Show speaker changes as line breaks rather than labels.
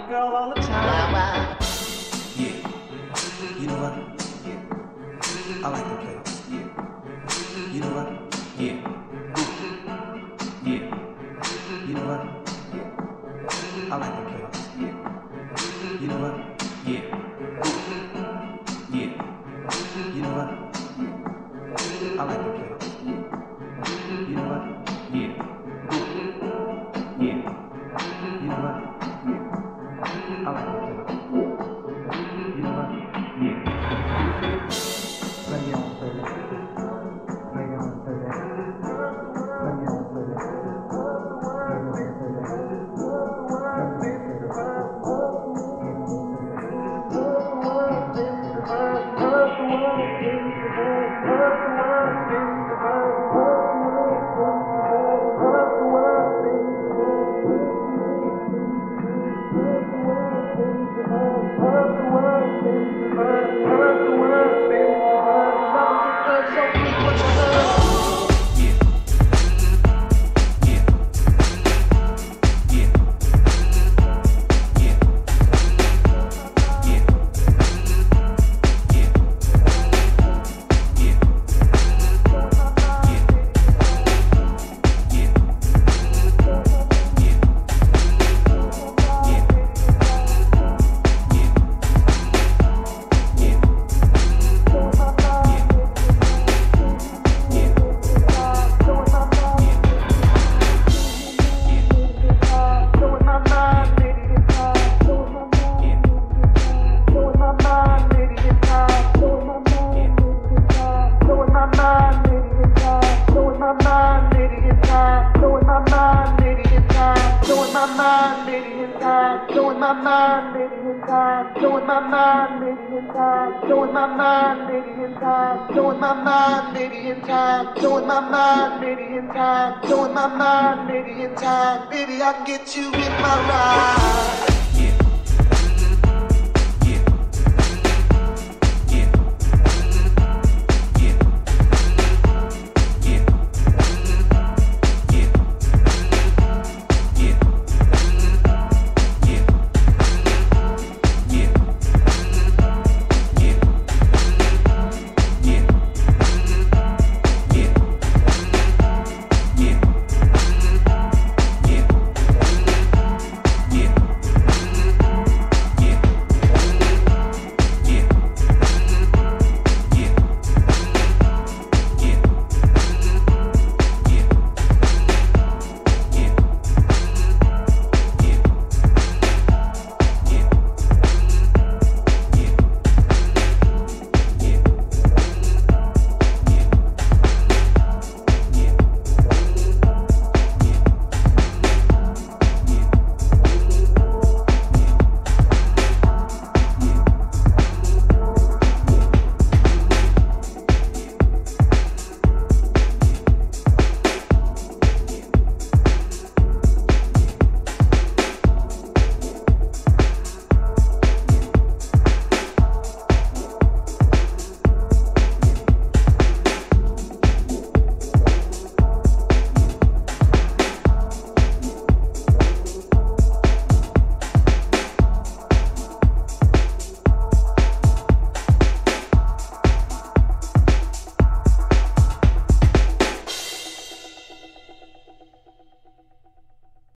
your girl all the time.
Wow.
Yeah. You know what? Yeah. I like the place. Yeah. You know what? Yeah. Yeah. You know what? Yeah. I like the place. Yeah. You know what? Yeah. Yeah. You know what? I like the place. You know what? Yeah. Yeah. You know what? Yeah. I like the place. You know what? Yeah. Let me on play that. Let me on play that. Let me on play that. Let me on play that. Let me on play
Baby, I can get you in my ride.